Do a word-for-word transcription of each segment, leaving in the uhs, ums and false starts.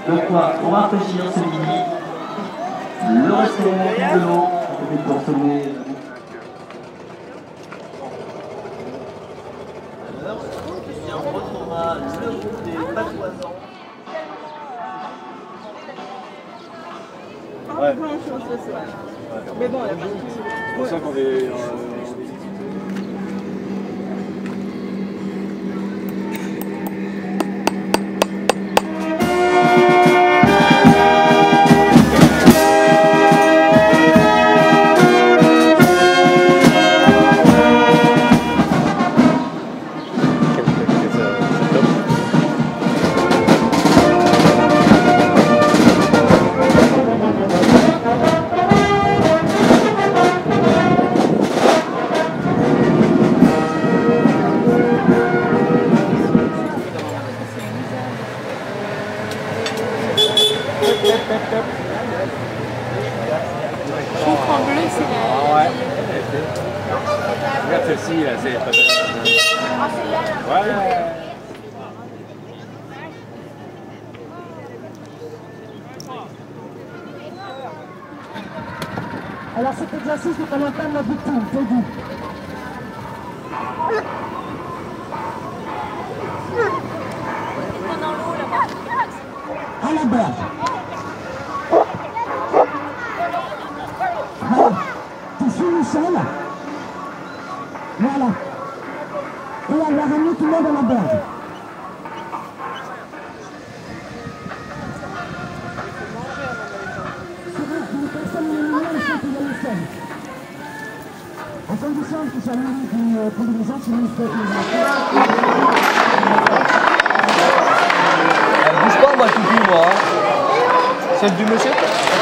de quoi pour rafraîchir ce midi. Le restaurant de l'eau, pour consommer. Alors, on retrouvera le groupe des patoisans. Ouais. Ouais. Mais bon, il y a pas de... C'est pour ça qu'on est... Euh, Chiffre en bleu, c'est la... Ah ouais. Regarde celle-ci, là, c'est pas belle. Ah, celle-là, là. Ouais. Alors cet exercice est à l'entame de la victime, c'est dit. Dans l'eau, là-bas. À la berge. Voilà. Tu suis Michel. Voilà. Et elle va ramener tout le monde à la berge. Une personne minimale sont y aller seule. En condition qu'ils soient munis d'une combinaison sinistre. Elle bouge pas, moi, tout plus, moi. Celle du monsieur?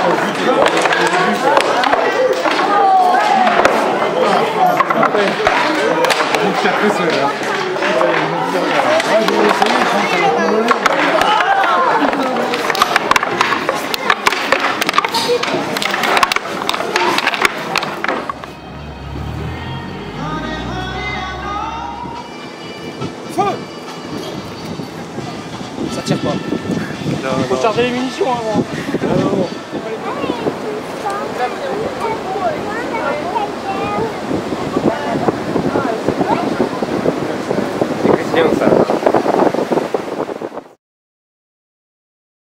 Ça tire pas. Faut charger les munitions avant. C'est Christian ça.